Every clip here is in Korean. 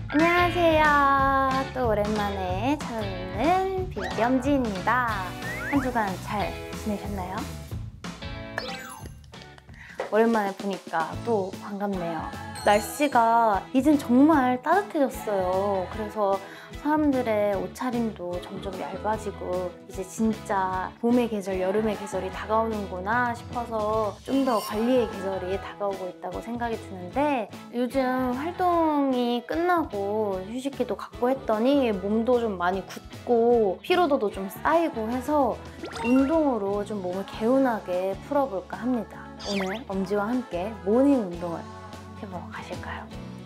안녕하세요. 또 오랜만에 찾아뵙는 뷰티 엄지입니다. 한 주간 잘 지내셨나요? 오랜만에 보니까 또 반갑네요. 날씨가 이젠 정말 따뜻해졌어요. 그래서 사람들의 옷차림도 점점 얇아지고 이제 진짜 봄의 계절, 여름의 계절이 다가오는구나 싶어서 좀 더 관리의 계절이 다가오고 있다고 생각이 드는데, 요즘 활동이 끝나고 휴식기도 갖고 했더니 몸도 좀 많이 굳고 피로도도 좀 쌓이고 해서 운동으로 좀 몸을 개운하게 풀어볼까 합니다. 오늘 엄지와 함께 모닝 운동을 해보러 가실까요?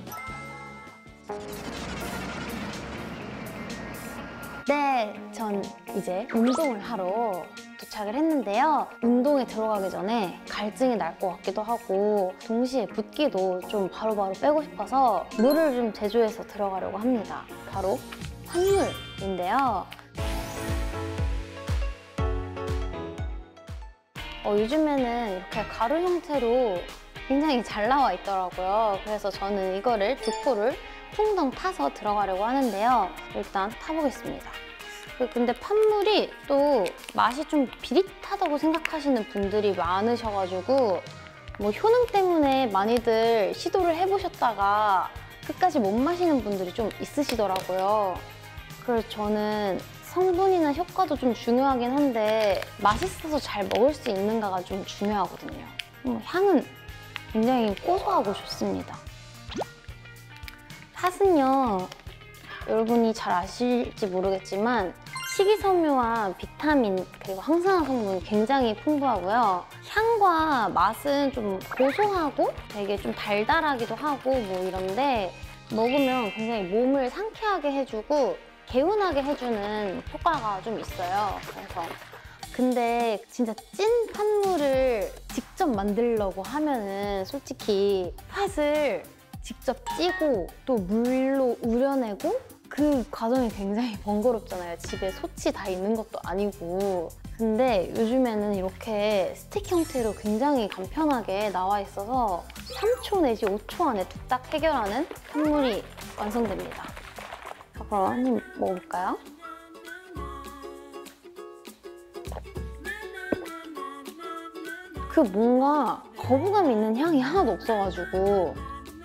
네, 전 이제 운동을 하러 도착을 했는데요. 운동에 들어가기 전에 갈증이 날 것 같기도 하고 동시에 붓기도 좀 바로바로 빼고 싶어서 물을 좀 제조해서 들어가려고 합니다. 바로 찬물인데요. 요즘에는 이렇게 가루 형태로 굉장히 잘 나와 있더라고요. 그래서 저는 이거를 두 포를 풍덩 타서 들어가려고 하는데요. 일단 타보겠습니다. 근데 팥물이 또 맛이 좀 비릿하다고 생각하시는 분들이 많으셔가지고 뭐 효능 때문에 많이들 시도를 해보셨다가 끝까지 못 마시는 분들이 좀 있으시더라고요. 그래서 저는 성분이나 효과도 좀 중요하긴 한데 맛있어서 잘 먹을 수 있는가가 좀 중요하거든요. 향은 굉장히 고소하고 좋습니다. 팥은요, 여러분이 잘 아실지 모르겠지만 식이섬유와 비타민 그리고 항산화 성분이 굉장히 풍부하고요. 향과 맛은 좀 고소하고 되게 좀 달달하기도 하고 뭐 이런데 먹으면 굉장히 몸을 상쾌하게 해주고 개운하게 해주는 효과가 좀 있어요. 그래서 근데 진짜 찐 팥물을 직접 만들려고 하면은 솔직히 팥을 직접 찌고 또 물로 우려내고 그 과정이 굉장히 번거롭잖아요. 집에 솥이 다 있는 것도 아니고. 근데 요즘에는 이렇게 스틱 형태로 굉장히 간편하게 나와 있어서 3초 내지 5초 안에 뚝딱 해결하는 팥물이 완성됩니다. 자, 그럼 한 입 먹어볼까요? 그 뭔가 거부감 있는 향이 하나도 없어가지고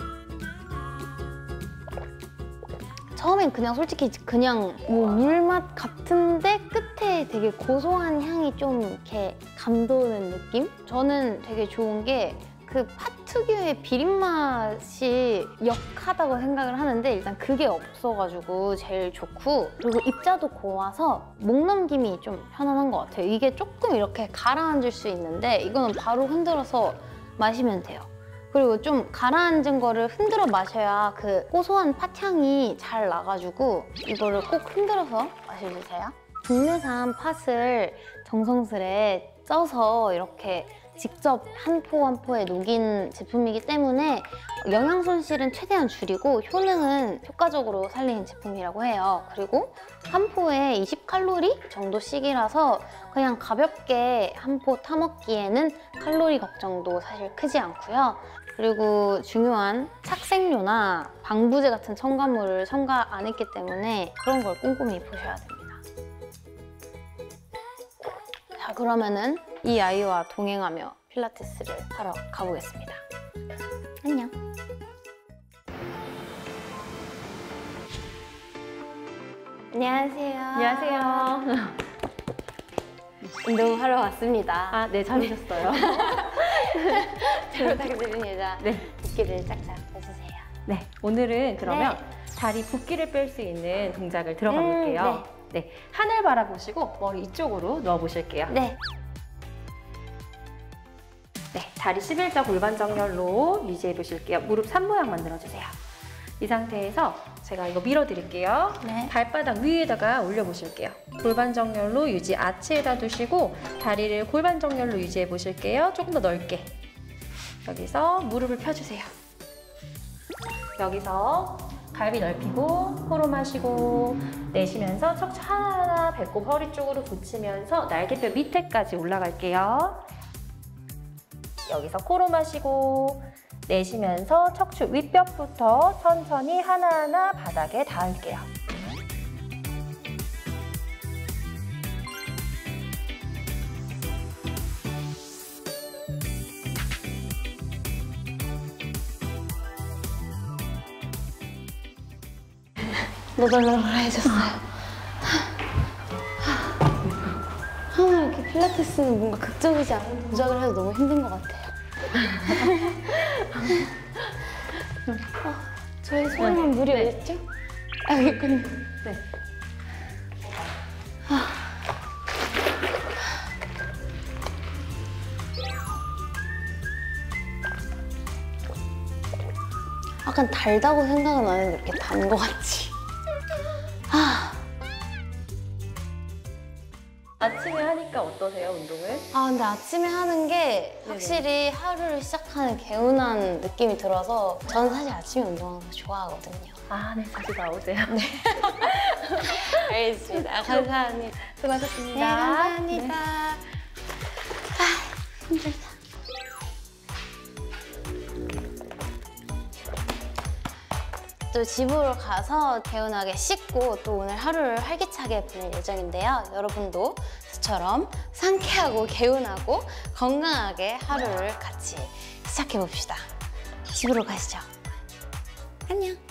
처음엔 그냥 솔직히 그냥 뭐 물맛 같은데 끝에 되게 고소한 향이 좀 이렇게 감도는 느낌? 저는 되게 좋은 게 그 팥 특유의 비린맛이 역하다고 생각을 하는데 일단 그게 없어가지고 제일 좋고, 그리고 입자도 고와서 목 넘김이 좀 편안한 것 같아요. 이게 조금 이렇게 가라앉을 수 있는데 이거는 바로 흔들어서 마시면 돼요. 그리고 좀 가라앉은 거를 흔들어 마셔야 그 고소한 팥향이 잘 나가지고 이거를 꼭 흔들어서 마셔주세요. 국내산 팥을 정성스레 쪄서 이렇게 직접 한 포 한 포에 녹인 제품이기 때문에 영양 손실은 최대한 줄이고 효능은 효과적으로 살리는 제품이라고 해요. 그리고 한 포에 20칼로리 정도씩이라서 그냥 가볍게 한 포 타먹기에는 칼로리 걱정도 사실 크지 않고요. 그리고 중요한 착색료나 방부제 같은 첨가물을 첨가 안 했기 때문에 그런 걸 꼼꼼히 보셔야 됩니다. 자, 그러면은 이 아이와 동행하며 필라테스를 하러 가보겠습니다. 안녕! 안녕하세요. 안녕하세요. 운동하러 왔습니다. 아, 네, 잘 오셨어요. 잘 부탁드립니다. 네. 붓기를 짝짝 빼주세요. 네, 오늘은 그러면 다리 붓기를 뺄 수 있는 동작을 들어가 볼게요. 네, 하늘 바라보시고 머리 이쪽으로 누워 보실게요. 네. 네, 다리 11자 골반 정렬로 유지해 보실게요. 무릎 산 모양 만들어주세요. 이 상태에서 제가 이거 밀어드릴게요. 네. 발바닥 위에다가 올려보실게요. 골반 정렬로 유지, 아치에다 두시고 다리를 골반 정렬로 유지해 보실게요. 조금 더 넓게. 여기서 무릎을 펴주세요. 여기서 갈비 넓히고 코로 마시고 내쉬면서 척추 하나하나 배꼽 허리 쪽으로 붙이면서 날개뼈 밑에까지 올라갈게요. 여기서 코로 마시고 내쉬면서 척추 윗벽부터 천천히 하나하나 바닥에 닿을게요. 너덜너덜해졌어요. 항상 이렇게 필라테스는 뭔가 극적이지 않은 동작을 해도 너무 힘든 것 같아요. 저희 소리만 물이 어딨죠? 아, 여기군요. 네. 약간 달다고 생각은 안 했는데 이렇게 단 것 같지? 아침에 하니까 어떠세요, 운동을? 근데 아침에 하는 게 확실히 하루를 시작하는 개운한 느낌이 들어서 저는 사실 아침에 운동하는 거 좋아하거든요. 네, 자주 나오세요. 알겠습니다. 감사합니다. 수고하셨습니다. 네, 감사합니다. 힘들다. 또 집으로 가서 개운하게 씻고 또 오늘 하루를 활기차게 보낼 예정인데요. 여러분도 저처럼 상쾌하고 개운하고 건강하게 하루를 같이 시작해봅시다. 집으로 가시죠. 안녕.